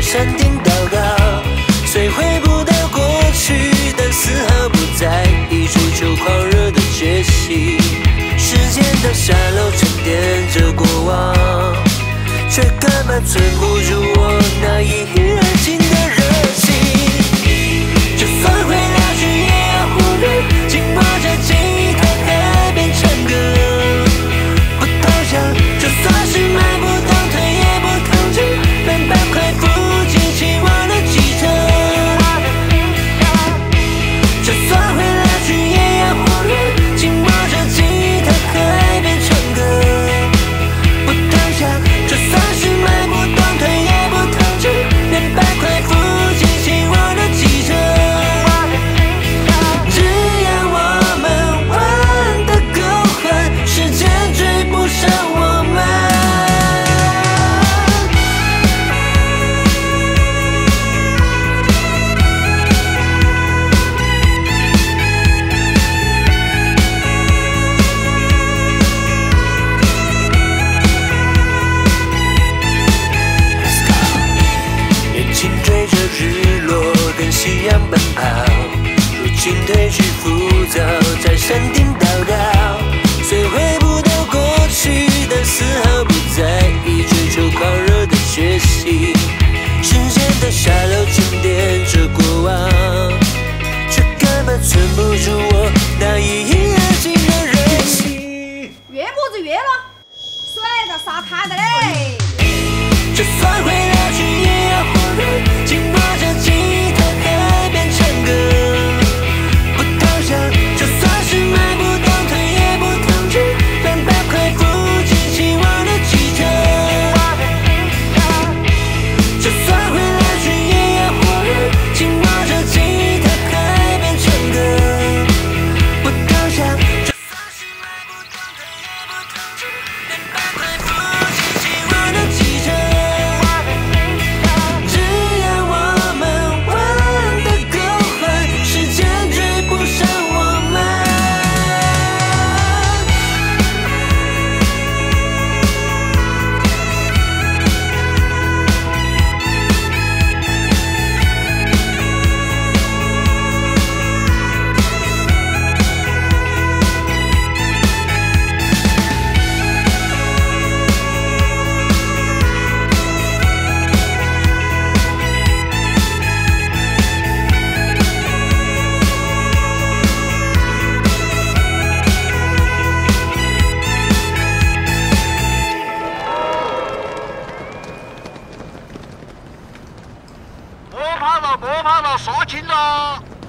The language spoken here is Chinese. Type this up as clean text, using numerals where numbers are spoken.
山顶祷告，虽回不到过去，但丝毫不在意追求狂热的决心。时间的沙漏沉淀着过往，却根本存不住我那一意爱情的热情。就算会老去，也要活跃，紧握着吉他海边唱歌，不投降，就算是迈不动腿也不抗拒，能把快负尽期望的记着。就算会老去，也要活跃，紧握着吉他海边唱歌，不投降，就算是迈不动腿也不抗拒，能把快负尽期望的记着。只要我们玩得够狠，时间追不上我们。眼睛追着日落跟夕阳奔跑，如今褪去浮躁，在山顶祷告，虽回不到过去，但丝毫不在意追求狂热的决心。时间的沙漏沉淀着过往，却根本存不住我那一意爱情的热情。 越么子越了，水在沙滩的嘞。 就算会老去，也要活跃，紧握着吉他海边唱歌，不投降，就算是迈不动腿也不抗拒，能把快负尽期望的记着。就算会老去，也要活跃，紧握着吉他海边唱歌，不投降，就算是迈不动腿也不抗拒，能把快负尽期望的记着。 莫跑了，说清了。